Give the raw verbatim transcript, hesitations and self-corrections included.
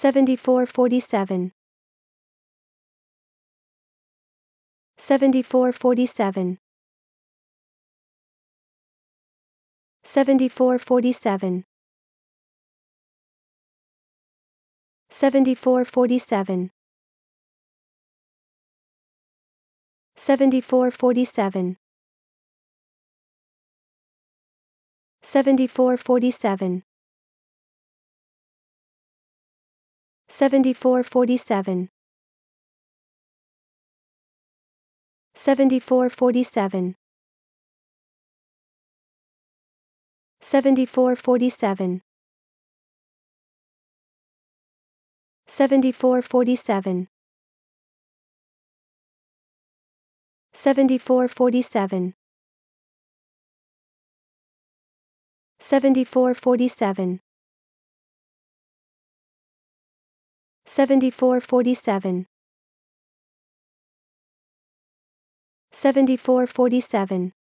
seventy-four forty-seven, seventy-four forty-seven, seventy-four forty-seven, seventy-four forty-seven, seventy-four forty-seven, seventy-four forty-seven, seventy-four forty-seven, seventy-four forty-seven, seventy-four forty-seven, seventy-four forty-seven, seventy-four forty-seven, seventy-four forty-seven, seventy-four forty-seven, seventy-four forty-seven,